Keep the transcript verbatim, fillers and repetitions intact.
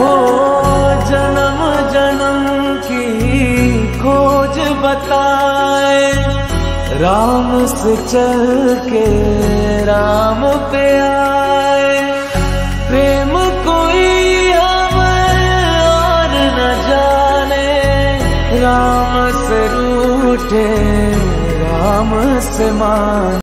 हो जन्म जन्म की खोज बताए, राम से चल के राम पे आए। प्रेम कोई हमें और न जाने, राम से रूठे राम से मान।